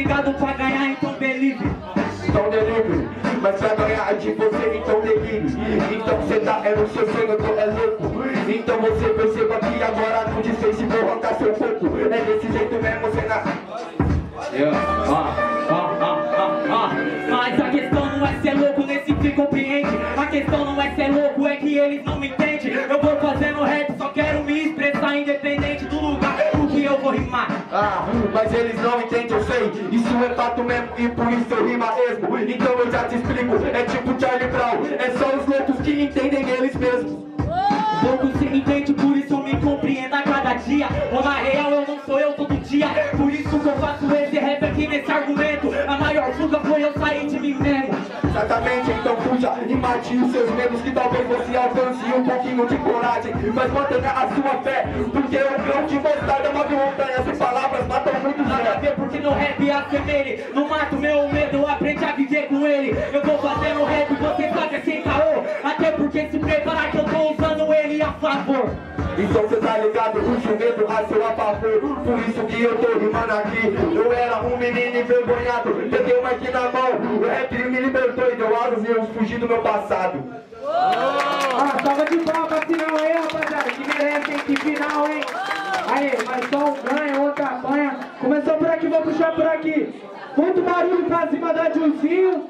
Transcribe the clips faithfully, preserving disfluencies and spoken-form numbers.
ligado pra ganhar, então believe. Então delivery, mas pra ganhar de você, então delírio. Então cê tá, é no seu sonho, eu tô é louco. Então você perceba que agora não diz se vou arrancar seu corpo. É desse jeito mesmo, cê na... Yeah. Ah, ah, ah, ah, ah. Mas a questão não é ser louco, nesse que compreende. A questão não é ser louco, é que eles não me entendem. Eu vou fazendo rap, só quero me expressar independente do lugar do que eu vou rimar. Ah, mas eles não entendem, eu sei. Isso é fato mesmo e por isso eu rima esmo. Então eu já te explico, é tipo Charlie Brown. É só os loucos que entendem eles mesmos. Poucos se entendem, por isso eu me compreendo a cada dia. Ou na real eu não sou eu todo dia. Por isso que eu faço esse rap aqui nesse argumento. A maior fuga foi eu sair de mim mesmo. Exatamente, então fuja e mate os seus medos, que talvez você alcance um pouquinho de coragem. Mas mantenha a sua fé, porque o grão de mostarda move montanhas e palavras matam muitos. Nada a ver, porque no rap assemelhe. Não mato meu medo, eu aprendi a viver com ele. Eu vou fazendo rap, você sabe, é sem caô. Até porque se prepara que eu tô usando ele a favor. Então cê tá ligado, use o medo a seu favor. Por isso que eu tô rimando aqui. Eu era um menino envergonhado, peguei uma aqui na mão. O rap me libertou e deu asas e eu fugi do meu passado. Ah, salva de palmas, sinal aí, rapaziada, que merece, hein, que final, hein. Aí, mas só um ganha, outra apanha. Começou por aqui, vou puxar por aqui. Muito barulho pra cima da DILSINHO.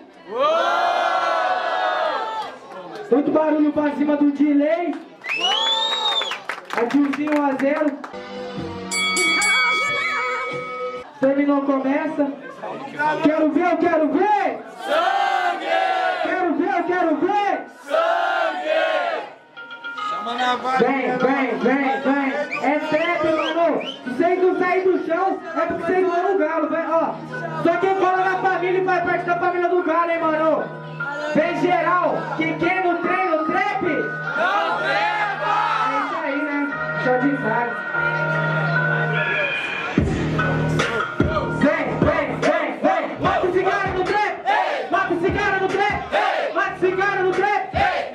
Muito barulho pra cima do DILEI. A DILSINHO um a zero. Terminou, começa. Quero ver, eu quero ver. Sangue! Quero ver, eu quero ver. Sangue! Chama na vaga. Vem, vem, vem, vem. É trap, mano. Se vocês não saírem do chão, é porque vocês vão no Galo, vem, ó. Só quem cola na família e faz parte da família do Galo, hein, mano. Vem geral, que quem no treino, trap. Não leva! É isso aí, né? Show de saco. Vem, vem, vem, vem. Mata esse cara no trap. Mata esse cara no trap. Mata esse cara no trap.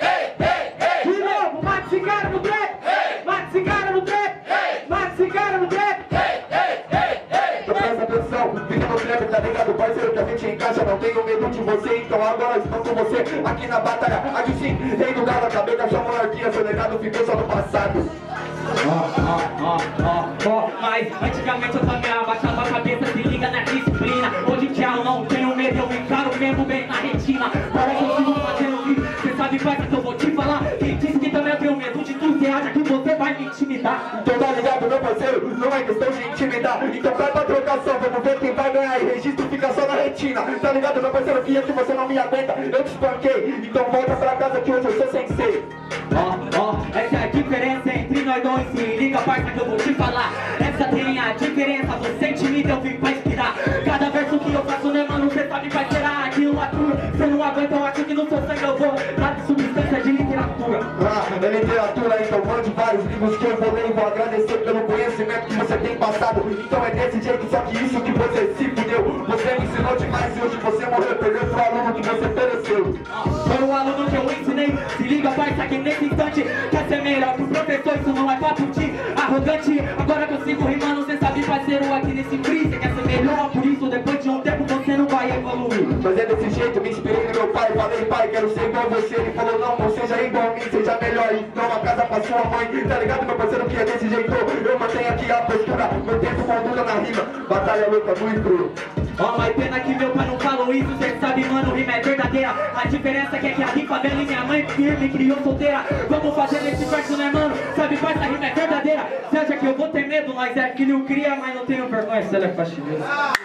De novo, mata esse cara no trap. Mata esse cara no trap. Mata esse cara no trap. Então presta atenção, fica no trap, tá ligado, parceiro, que a gente encaixa. Não tenho medo de você, então agora estou com você aqui na batalha. Aqui sim, rei do Galo, acabei com a sua monarquia. Seu legado ficou só no passado. Ó, ó, ó, ó, ó. Mas antigamente eu também abaixava a cabeça, se liga na disciplina. Hoje em dia eu não tenho medo, eu encaro mesmo bem na retina. Para que eu sigo fazendo vídeo, cê sabe, parça, que eu vou te falar. Quem disse que também eu tenho medo de tu, cê acha que você vai me intimidar? Então tá ligado, meu parceiro, não é questão de intimidar. Então vai pra trocação, vamos ver quem vai ganhar. E registro fica só na retina. Tá ligado, meu parceiro, que aqui você não me aguenta, eu te espanquei. Então volta pra casa que hoje eu sou sensei. Ó, ó, essa é a diferença entre nós dois. Se liga, parça, que eu vou te falar. Essa tem a diferença, você intimida, eu vim pra inspirar. Cada verso que eu faço, né, mano, cê sabe, vai será aquilo atua. Cê não aguenta, eu acho que no seu sangue eu vou dar de substância de literatura. Ah, é literatura, então mande vários livros que eu vou ler e vou agradecer pelo conhecimento que você tem passado. Então é desse jeito, só que isso que você se fudeu. Você me ensinou demais e hoje você morreu, perdeu pro aluno que você pereceu. Foi o aluno que eu ensinei, se liga, parça, que nesse instante quer ser melhor que o professor, isso não é papo de arrogante. Agora que eu sigo rimando, cê sabe, parceiro, aqui nesse free, cê quer ser melhor, por isso depois de um tempo você não vai evoluir. Mas é desse jeito, me inspirei no meu pai, falei, pai, quero ser igual você. Ele falou, não, não seja igual a mim, seja melhor, então uma casa pra sua mãe. Tá ligado, meu parceiro, que é desse jeito, eu mantenho aqui a postura, meu tempo moldura na rima, batalha louca no cru. Ó, mas pena que meu pai não falou isso, cê sabe, mano, rima é verdadeira. A diferença é que aqui a rifa dela e minha mãe me criou solteira. Vamos fazer nesse verso, né, mano? Sabe, faz a rima é verdadeira. Cê acha que eu vou ter medo? Nós é filho cria, mas não tenho vergonha, cê é faxineiro.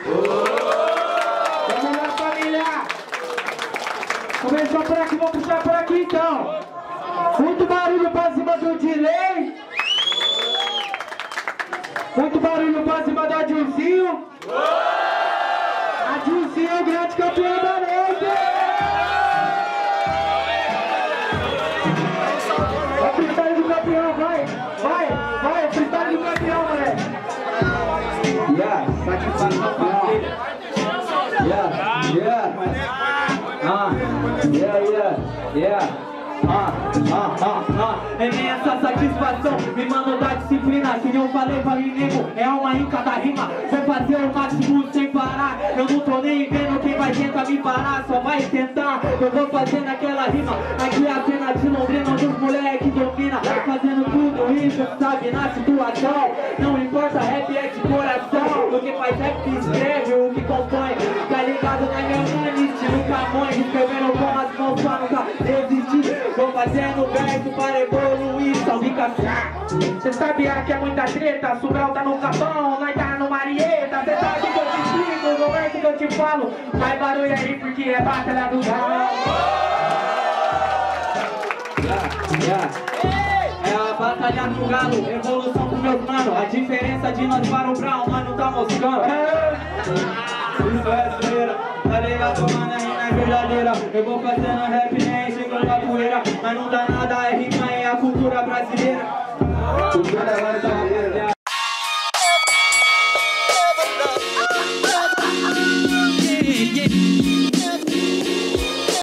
Vamos lá, família. Começou por aqui, vou puxar por aqui então. Muito barulho pra cima do DILEI. Muito barulho pra cima da DILSINHO. A DILSINHO é o grande campeão da noite. É o freestyle do campeão, vai. Vai, vai, é freestyle do campeão, moleque. Yeah, satisfação. Yeah, yeah, yeah. Ah, yeah, yeah, yeah. ah, ah, ah, ah. É minha essa satisfação, me mando da disciplina. Que eu falei pra mim mesmo, é uma em cada rima. Vou fazer o máximo sem parar. Eu não tô nem vendo quem vai tentar me parar. Só vai tentar, eu vou fazendo aquela rima. Aqui a cena de Londrina, onde os moleques domina. Fazendo tudo isso, sabe, na situação. Não importa, rap é de coração. O que faz rap que escreve, o que compõe. Tá ligado na minha mãe, estilo Camões. Escrevendo com as mãos pra nunca desistir. Vou fazendo verso para evoluir. Salve café. Cê sabia que é muita treta, Sobral tá no Capão, nós tá no Marieta. Cê sabe que eu te explico, no verso que eu te falo. Faz barulho aí porque é Batalha do Galo. Yeah, yeah. É a batalha do Galo, evolução com meus mano. A diferença de nós para o Brown, mano, tá moscando. Isso é zoeira, tá ligado, mano, a rima é verdadeira. Eu vou fazendo rap nem chegando a poeira. Mas não dá nada, é rima, é a cultura brasileira. Cultura é